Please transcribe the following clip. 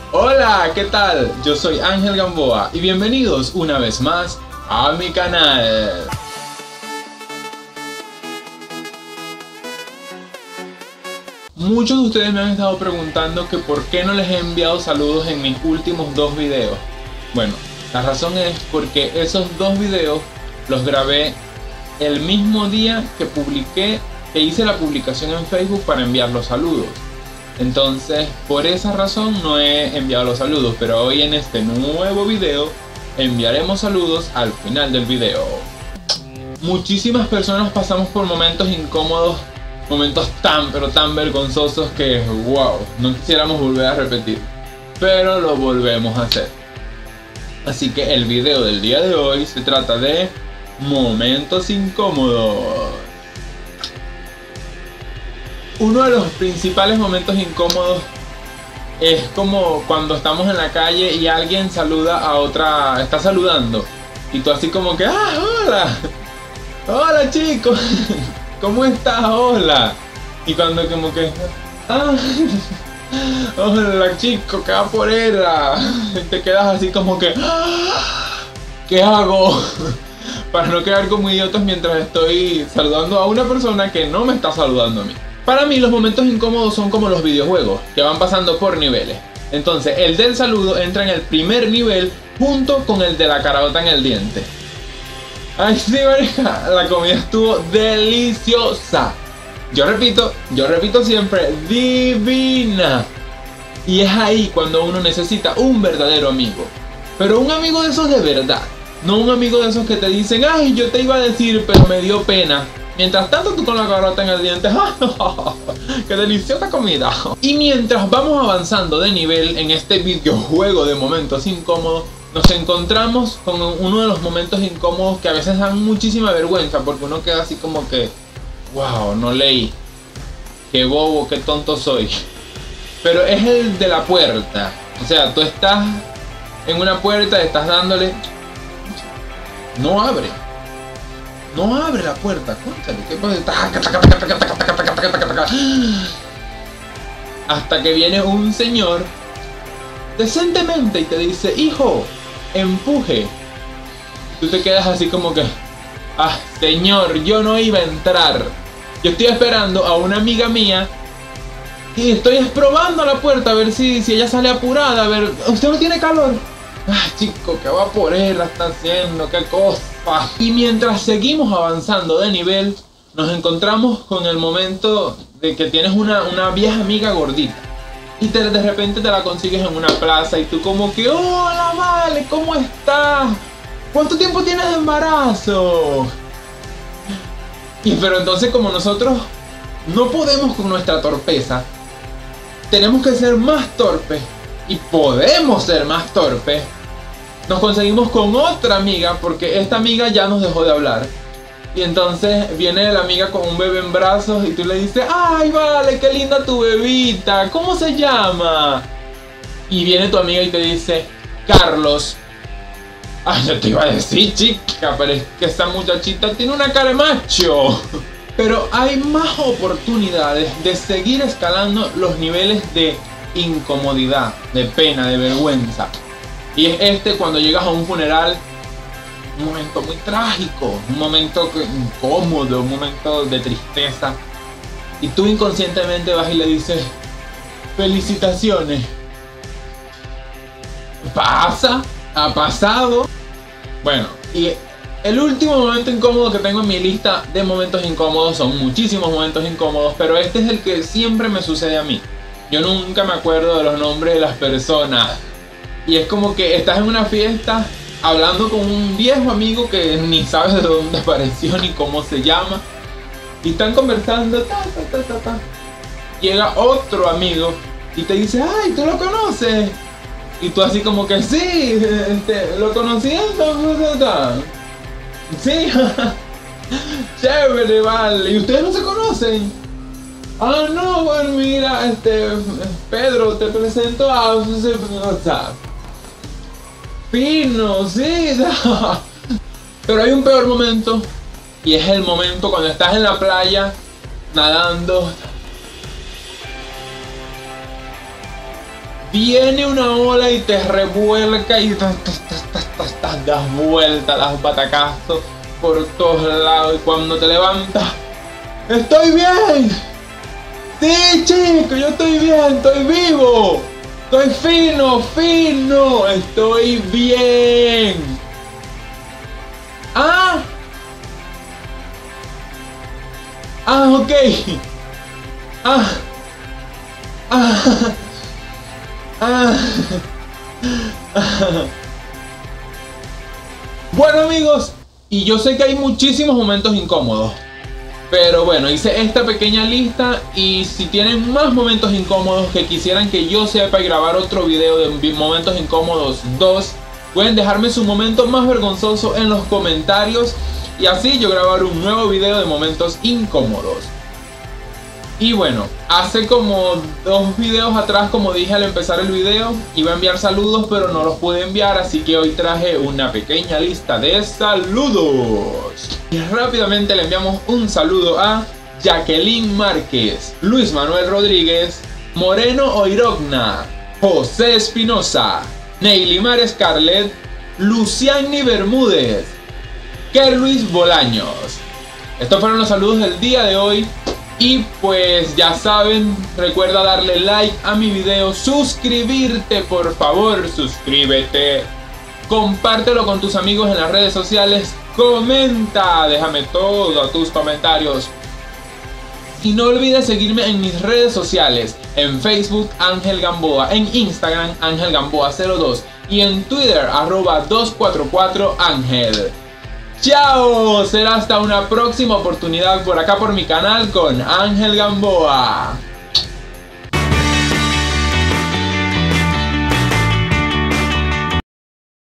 Hola, ¿qué tal? Yo soy Ángel Gamboa y bienvenidos una vez más a mi canal. Muchos de ustedes me han estado preguntando que por qué no les he enviado saludos en mis últimos dos videos. Bueno, la razón es porque esos dos videos los grabé el mismo día que hice la publicación en Facebook para enviar los saludos. Entonces, por esa razón no he enviado los saludos, pero hoy en este nuevo video enviaremos saludos al final del video. Muchísimas personas pasamos por momentos incómodos, momentos tan vergonzosos que wow, no quisiéramos volver a repetir, pero lo volvemos a hacer. Así que el video del día de hoy se trata de momentos incómodos. Uno de los principales momentos incómodos es como cuando estamos en la calle y alguien saluda a otra, está saludando y tú así como que hola chico, ¿cómo estás? Hola. Y cuando como que hola chico, ¿qué va por ella? Te quedas así como que ¿qué hago? Para no quedar como idiotas mientras estoy saludando a una persona que no me está saludando a mí. Para mí los momentos incómodos son como los videojuegos, que van pasando por niveles. Entonces el del saludo entra en el primer nivel junto con el de la carabota en el diente. Ay sí, marica, la comida estuvo deliciosa. Yo repito siempre, divina. Y es ahí cuando uno necesita un verdadero amigo. Pero un amigo de esos de verdad. No un amigo de esos que te dicen, ay, yo te iba a decir, pero me dio pena. Mientras tanto tú con la carota en el diente, ¡qué deliciosa comida! Y mientras vamos avanzando de nivel en este videojuego de momentos incómodos, nos encontramos con uno de los momentos incómodos que a veces dan muchísima vergüenza, porque uno queda así como que, wow, no leí, qué bobo, qué tonto soy. Pero es el de la puerta. O sea, tú estás en una puerta, estás dándole, no abre. No abre la puerta, cuéntale, ¿qué pasa? Hasta que viene un señor decentemente y te dice, hijo, empuje. Tú te quedas así como que, señor, yo no iba a entrar. Yo estoy esperando a una amiga mía y estoy probando la puerta a ver si ella sale apurada, a ver, ¿usted no tiene calor? Chico, ¿qué va por él? Está haciendo, qué cosa. Y mientras seguimos avanzando de nivel, nos encontramos con el momento de que tienes una vieja amiga gordita y de repente te la consigues en una plaza y tú como que, hola, vale, ¿cómo estás? ¿Cuánto tiempo tienes de embarazo? Pero entonces, como nosotros no podemos con nuestra torpeza, tenemos que ser más torpes y podemos ser más torpes. Nos conseguimos con otra amiga porque esta amiga ya nos dejó de hablar. Y entonces viene la amiga con un bebé en brazos y tú le dices, ay, vale, qué linda tu bebita, ¿cómo se llama? Y viene tu amiga y te dice, Carlos. Ay, yo te iba a decir, chica, pero es que esa muchachita tiene una cara de macho. Pero hay más oportunidades de seguir escalando los niveles de incomodidad, de pena, de vergüenza. Y es cuando llegas a un funeral, un momento muy trágico, un momento incómodo, un momento de tristeza. Y tú inconscientemente vas y le dices, felicitaciones. ¿Pasa? ¿Ha pasado? Bueno, y el último momento incómodo que tengo en mi lista de momentos incómodos, son muchísimos momentos incómodos, pero este es el que siempre me sucede a mí. Yo nunca me acuerdo de los nombres de las personas. Y es como que estás en una fiesta hablando con un viejo amigo que ni sabes de dónde apareció ni cómo se llama. Y están conversando, Llega otro amigo y te dice, ay, ¿tú lo conoces? Y tú así como que, sí, lo conocí en sí, chévere, vale. ¿Y ustedes no se conocen? No, bueno, mira, Pedro, te presento a WhatsApp. Fino, sí. Pero hay un peor momento, y es el momento cuando estás en la playa nadando viene una ola y te revuelca y das vueltas, das batacazos por todos lados. Y cuando te levantas, ¡estoy bien! ¡Sí, chico! Yo estoy bien, estoy vivo. Estoy fino, estoy bien. Ok. Bueno, amigos, y yo sé que hay muchísimos momentos incómodos, pero bueno, hice esta pequeña lista y si tienen más momentos incómodos que quisieran que yo sepa y grabar otro video de momentos incómodos 2, pueden dejarme su momento más vergonzoso en los comentarios y así yo grabar un nuevo video de momentos incómodos. Y bueno, hace como 2 videos atrás, como dije al empezar el video, iba a enviar saludos pero no los pude enviar, así que hoy traje una pequeña lista de saludos. Y rápidamente le enviamos un saludo a Jacqueline Márquez, Luis Manuel Rodríguez, Moreno Oirogna, José Espinosa, Neylimar Scarlett, Luciani Bermúdez, Kerluis Bolaños. Estos fueron los saludos del día de hoy. Y pues ya saben, recuerda darle like a mi video, suscribirte, por favor, suscríbete, compártelo con tus amigos en las redes sociales, comenta, déjame todos tus comentarios. Y no olvides seguirme en mis redes sociales, en Facebook Ángel Gamboa, en Instagram Ángel Gamboa 02 y en Twitter @244ángel. ¡Chao! Será hasta una próxima oportunidad por acá por mi canal con Ángel Gamboa.